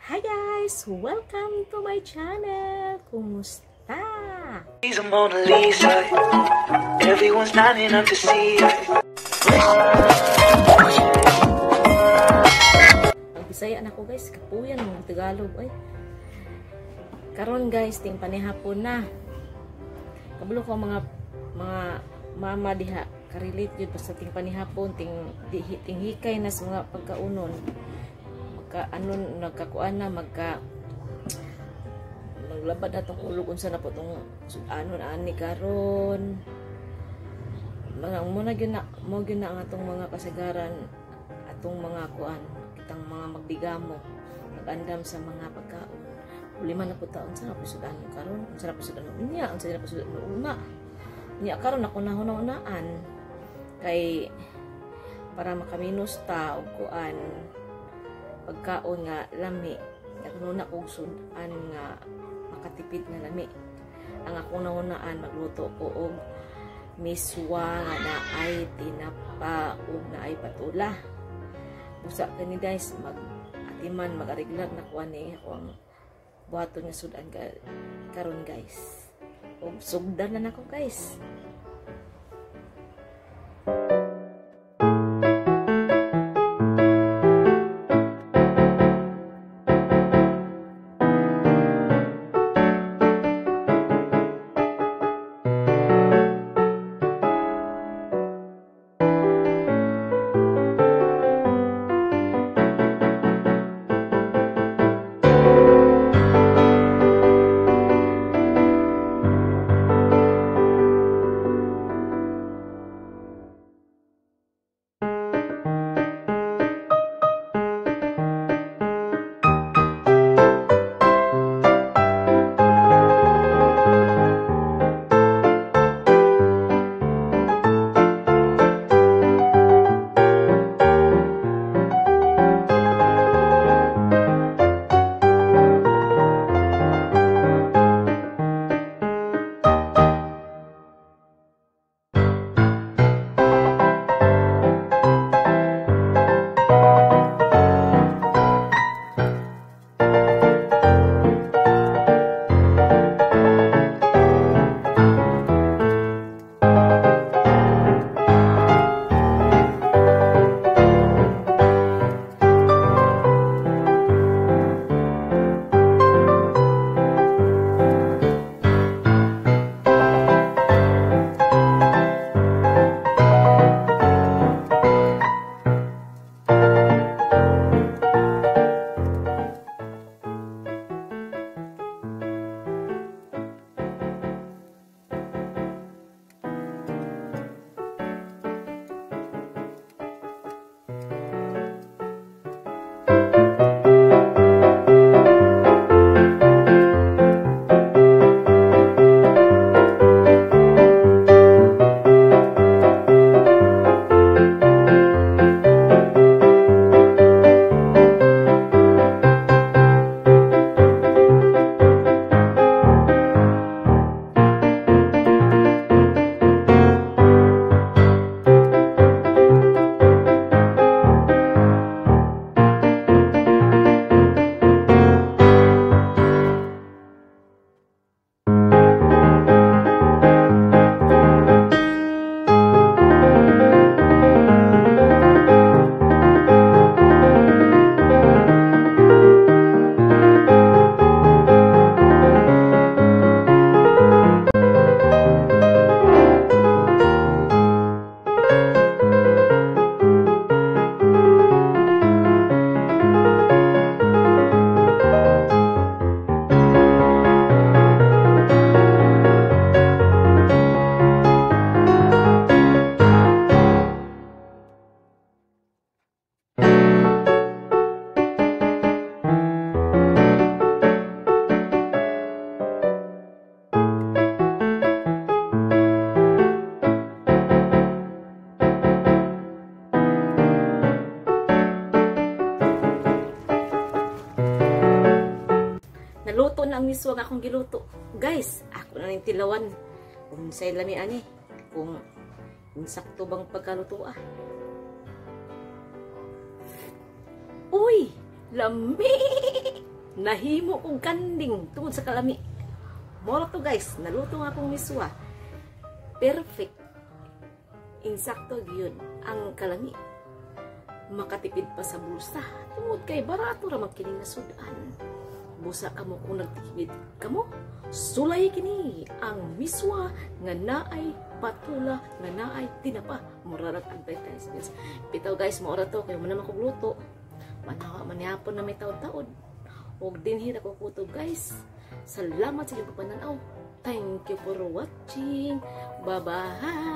Hi guys! Welcome to my channel! Kumusta? She's a Mona Lisa. Everyone's lining up to see her. Ang Bisaya na ko guys, kapuyan ng Tagalog ay. Karon guys, ting panihapon na. Kabalo ko mga mama diha, ka-relate jud sa ting panihapon, ting hikay na sa mga pagkaunon. Anon nagkakuan na maglabad na tong ulog unsa na po tong anon ani karon mga muna gyud na ang atong mga kasagaran atong mga kuan kitang mga magdigamo nagandam sa mga pagkaon lima na po taon sa pasudan karon unsa na pasudan niya unsa na pasudan una niya karon ako nahuna-unaan kay para makaminos ta og kuan pagkaon nga lami ako na kog sudan nga makatipid nga lami ang akong naunaan magluto ko og miswa nga naay tinapa ug naay patula usa kani guys atiman mag-ariglag na kuan ni ako ang buhaton nga sudan karon guys ug sugdan na nako guys. Naluto na ang miswa nga akong giluto. Guys, ako na ning tilawan. Unsay lami ani? Kung insakto bang pagkaluto ah. Uy! Lami! nahimo kong kanding tungod sa kalami. Mora to guys, naluto nga akong miswa. Perfect. Insakto gyud ang kalami. Makatipid pa sa bulsa. Tungod kay barato ra magkining nasudan. Busa kamo kung nagtipid kamo. Sulay kini ang miswa nga naay patula nga naay tinapa. Murarat advertisements. Bitaw guys, maura to kay mo naman kog luto. Manawa man yapon na may taod-taod. Og dinhi ra ko kutob guys. Salamat sa inyong pananaw. Thank you for watching. Bye-bye.